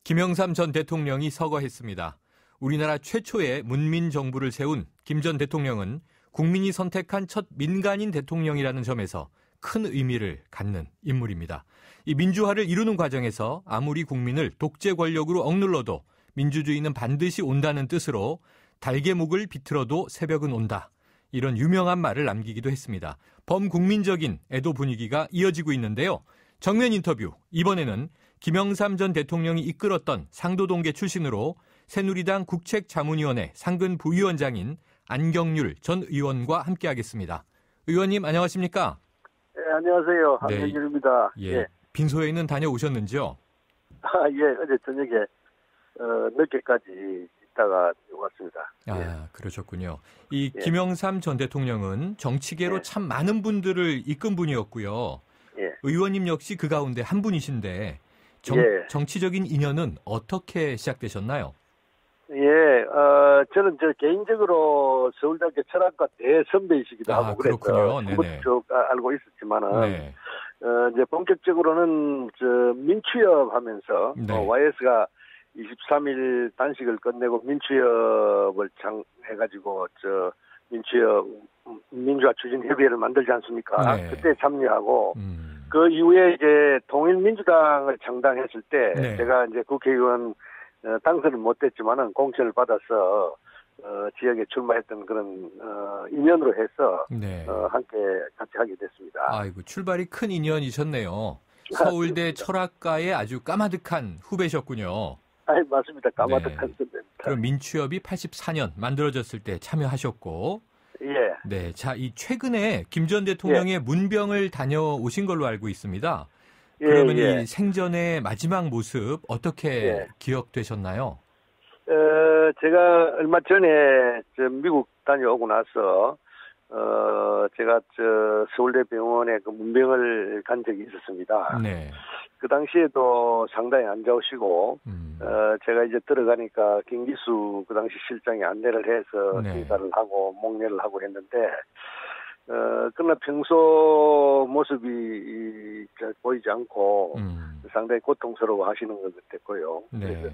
김영삼 전 대통령이 서거했습니다. 우리나라 최초의 문민 정부를 세운 김 전 대통령은 국민이 선택한 첫 민간인 대통령이라는 점에서 큰 의미를 갖는 인물입니다. 이 민주화를 이루는 과정에서 아무리 국민을 독재 권력으로 억눌러도 민주주의는 반드시 온다는 뜻으로 달개목을 비틀어도 새벽은 온다. 이런 유명한 말을 남기기도 했습니다. 범국민적인 애도 분위기가 이어지고 있는데요. 정면 인터뷰, 이번에는 김영삼 전 대통령이 이끌었던 상도동계 출신으로 새누리당 국책자문위원회 상근 부위원장인 안경률 전 의원과 함께하겠습니다. 의원님 안녕하십니까? 네, 안녕하세요. 안경률입니다. 네. 예. 빈소에는 다녀오셨는지요? 예. 어제 저녁에 늦게까지 있다가 왔습니다. 그러셨군요. 이 김영삼 전 대통령은 정치계로 참 많은 분들을 이끈 분이었고요. 의원님 역시 그 가운데 한 분이신데 정치적인 인연은 어떻게 시작되셨나요? 저는 개인적으로 서울대학교 철학과 대선배이시기도 하고 그렇군요. 그래서 쭉 알고 있었지만은 이제 본격적으로는 민추협 하면서 YS가 23일 단식을 끝내고 민추협을 해가지고 민추협 민주화 추진 협의회를 만들지 않습니까? 그때 참여하고 그 이후에 이제 통일민주당을 창당했을 때 제가 이제 국회의원 당선은 못됐지만은 공천을 받아서 지역에 출마했던 그런 인연으로 해서 함께 같이 하게 됐습니다. 아이고 출발이 큰 인연이셨네요. 서울대 철학과의 아주 까마득한 후배셨군요. 맞습니다. 까마득한 선배입니다. 그럼 민추협이 84년 만들어졌을 때 참여하셨고, 네, 자, 이 최근에 김 전 대통령의 문병을 다녀오신 걸로 알고 있습니다. 그러면 이 생전의 마지막 모습 어떻게 기억되셨나요? 제가 얼마 전에 미국 다녀오고 나서 제가 서울대 병원에 그 문병을 간 적이 있었습니다. 그 당시에도 상당히 안 좋으시고 제가 이제 들어가니까 김기수 그 당시 실장이 안내를 해서 인사를 하고 목례를 하고 했는데 그러나 평소 모습이 보이지 않고 상당히 고통스러워 하시는 것 같았고요. 그래서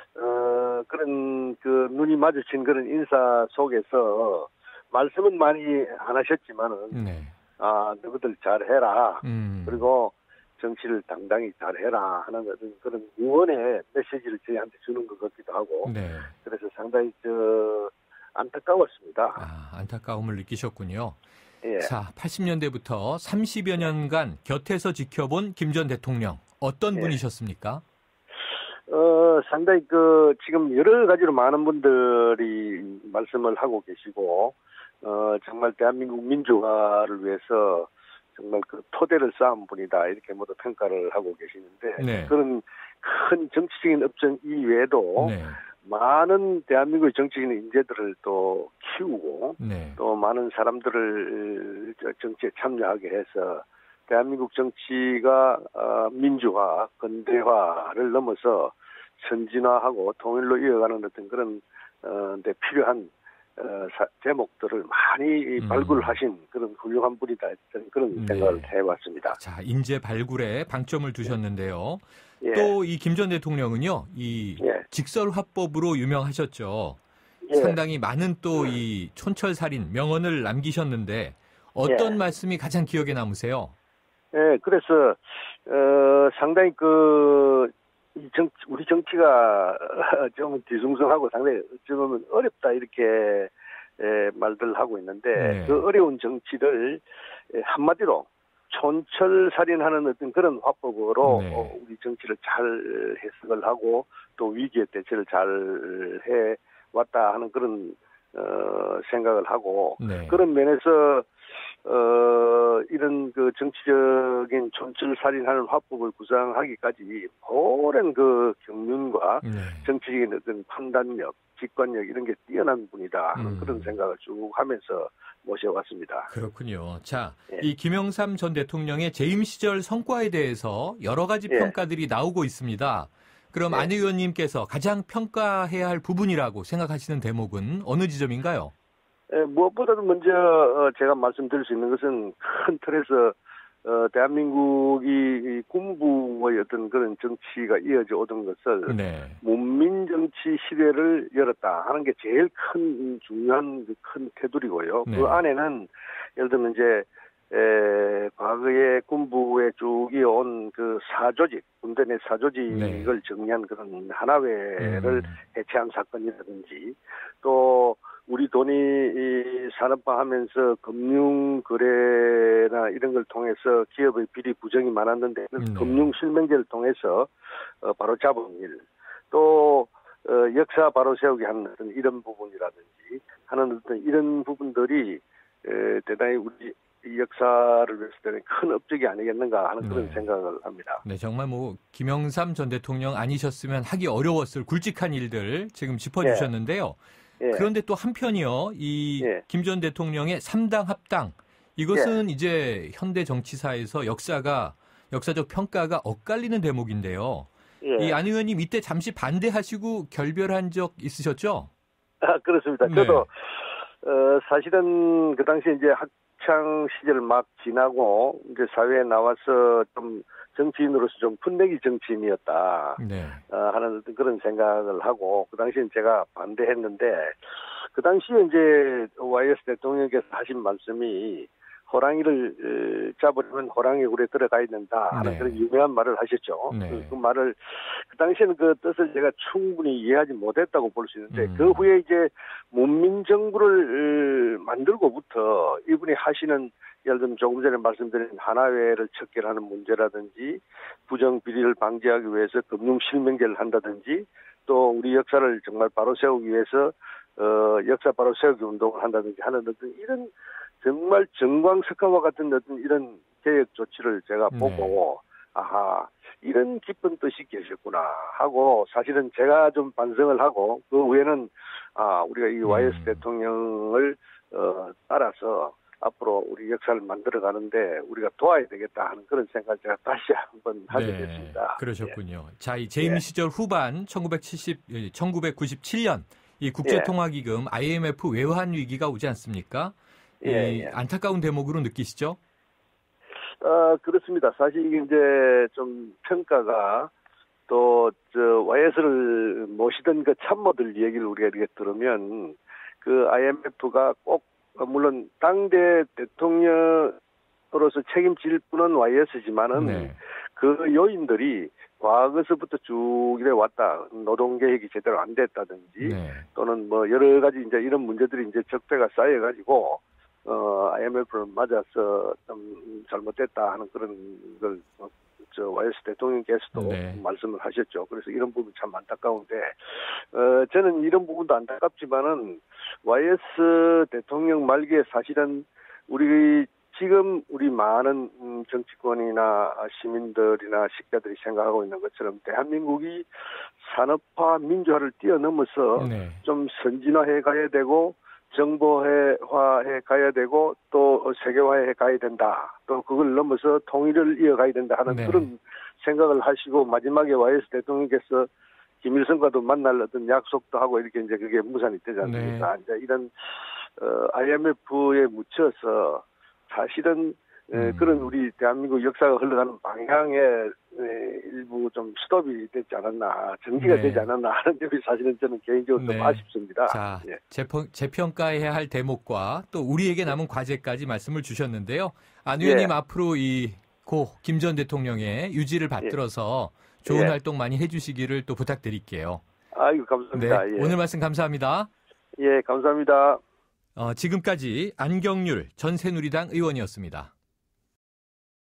그런 그 눈이 마주친 그런 인사 속에서 말씀은 많이 안 하셨지만은 너희들 잘해라. 그리고 정치를 당당히 잘해라 하는 그런 응원의 메시지를 저희한테 주는 것 같기도 하고 그래서 상당히 안타까웠습니다. 안타까움을 느끼셨군요. 자, 80년대부터 30여 년간 곁에서 지켜본 김 전 대통령 어떤 분이셨습니까? 상당히 지금 여러 가지로 많은 분들이 말씀을 하고 계시고 정말 대한민국 민주화를 위해서 정말 그 토대를 쌓은 분이다 이렇게 모두 평가를 하고 계시는데 그런 큰 정치적인 업적 이외에도 많은 대한민국의 정치인 인재들을 또 키우고 또 많은 사람들을 정치에 참여하게 해서 대한민국 정치가 민주화, 근대화를 넘어서 선진화하고 통일로 이어가는 어떤 그런 데 필요한 제목들을 많이 발굴하신 그런 훌륭한 분이다 그런 생각을 해봤습니다. 자, 인재 발굴에 방점을 두셨는데요. 또 이 김 전 대통령은요, 이 직설화법으로 유명하셨죠. 상당히 많은 또 이 촌철살인 명언을 남기셨는데 어떤 말씀이 가장 기억에 남으세요? 그래서 상당히 우리 정치가 좀 뒤숭숭하고 상당히 어쩌면 어렵다 이렇게 말들 하고 있는데 그 어려운 정치를 한마디로 촌철살인하는 어떤 그런 화법으로 우리 정치를 잘 해석을 하고 또 위기에 대처를 잘 해왔다 하는 그런 생각을 하고 그런 면에서 이런 그 정치적인 촌철살인하는 화법을 구상하기까지 오랜 그 경륜과 정치적인 어떤 판단력, 직관력 이런 게 뛰어난 분이다 하는 그런 생각을 쭉 하면서 모셔왔습니다. 그렇군요. 자, 이 김영삼 전 대통령의 재임 시절 성과에 대해서 여러 가지 평가들이 나오고 있습니다. 그럼 안 의원님께서 가장 평가해야 할 부분이라고 생각하시는 대목은 어느 지점인가요? 무엇보다도 먼저 제가 말씀드릴 수 있는 것은 큰 틀에서 대한민국이 군부의 어떤 그런 정치가 이어져 오던 것을 네. 문민 정치 시대를 열었다 하는 게 제일 큰 중요한 큰 테두리고요. 네. 그 안에는 예를 들면 이제 과거에 군부에 쭉 이어온 그 사조직, 군대 내 사조직을 네. 정리한 그런 하나회를 해체한 사건이라든지 또 우리 돈이 산업화하면서 금융 거래나 이런 걸 통해서 기업의 비리 부정이 많았는데 금융 실명제를 통해서 바로 잡은 일, 또 역사 바로 세우기 하는 어떤 이런 부분이라든지 하는 어떤 이런 부분들이 대단히 우리 이 역사를 위해서 되는 큰 업적이 아니겠는가 하는 그런 생각을 합니다. 네, 정말 뭐 김영삼 전 대통령 아니셨으면 하기 어려웠을 굵직한 일들 지금 짚어주셨는데요. 예. 그런데 또 한편이요, 이 김 전 대통령의 3당 합당, 이것은 이제 현대 정치사에서 역사적 평가가 엇갈리는 대목인데요. 이 안 의원님 이때 잠시 반대하시고 결별한 적 있으셨죠? 아, 그렇습니다. 저도 사실은 그 당시에 이제 학창 시절 막 지나고 이제 사회에 나와서 좀 정치인으로서 좀 풋내기 정치인이었다 하는 그런 생각을 하고 그 당시엔 제가 반대했는데 그 당시에 이제 YS 대통령께서 하신 말씀이 호랑이를 잡으려면 호랑이 굴에 들어가야 된다 하는 그런 유명한 말을 하셨죠. 그 말을 그 당시에는 그 뜻을 제가 충분히 이해하지 못했다고 볼 수 있는데 그 후에 이제 문민정부를 만들고부터 이분이 하시는 예를 들면 조금 전에 말씀드린 하나회를 척결하는 문제라든지 부정 비리를 방지하기 위해서 금융 실명제를 한다든지 또 우리 역사를 정말 바로 세우기 위해서 역사 바로 세우기 운동을 한다든지 하는 어떤 이런 정말 정광석화와 같은 어떤 이런 개혁 조치를 제가 보고 아하 이런 깊은 뜻이 계셨구나 하고 사실은 제가 좀 반성을 하고 그 후에는 우리가 이 YS 대통령을 따라서 앞으로 우리 역사를 만들어 가는데 우리가 도와야 되겠다 하는 그런 생각을 제가 다시 한번 하게 됐습니다. 그러셨군요. 자, 이 재임 시절 후반 1997년 이 국제통화기금 IMF 외환 위기가 오지 않습니까? 안타까운 대목으로 느끼시죠? 그렇습니다. 사실 이게 이제 좀 평가가 또 YS를 모시던 그 참모들 얘기를 우리가 이렇게 들으면 그 IMF가 꼭 물론 당대 대통령으로서 책임질 분은 YS지만은 그 요인들이 과거서부터 쭉 이래 왔다. 노동계획이 제대로 안 됐다든지 또는 뭐 여러 가지 이제 이런 문제들이 이제 적대가 쌓여가지고 IMF를 맞아서 좀 잘못됐다 하는 그런 걸 YS 대통령께서도 말씀을 하셨죠. 그래서 이런 부분 참 안타까운데 저는 이런 부분도 안타깝지만은 YS 대통령 말기에 사실은 지금 우리 많은 정치권이나 시민들이나 식자들이 생각하고 있는 것처럼 대한민국이 산업화 민주화를 뛰어넘어서 좀 선진화해 가야 되고 정보화해 가야 되고 또 세계화해 가야 된다. 또 그걸 넘어서 통일을 이어가야 된다 하는 그런 생각을 하시고 마지막에 YS 대통령께서 김일성과도 만날 어떤 약속도 하고 이렇게 이제 그게 무산이 되지 않습니까? 이제 이런 IMF에 묻혀서 사실은 그런 우리 대한민국 역사가 흘러가는 방향에 일부 좀 스톱이 되지 않았나, 정지가 되지 않았나 하는 점이 사실은 저는 개인적으로 좀 아쉽습니다. 자, 재평가해야 할 대목과 또 우리에게 남은 과제까지 말씀을 주셨는데요. 안 의원님 앞으로 이 고 김 전 대통령의 유지를 받들어서 좋은 활동 많이 해주시기를 또 부탁드릴게요. 아이고, 감사합니다. 오늘 말씀 감사합니다. 감사합니다. 지금까지 안경률 전 새누리당 의원이었습니다.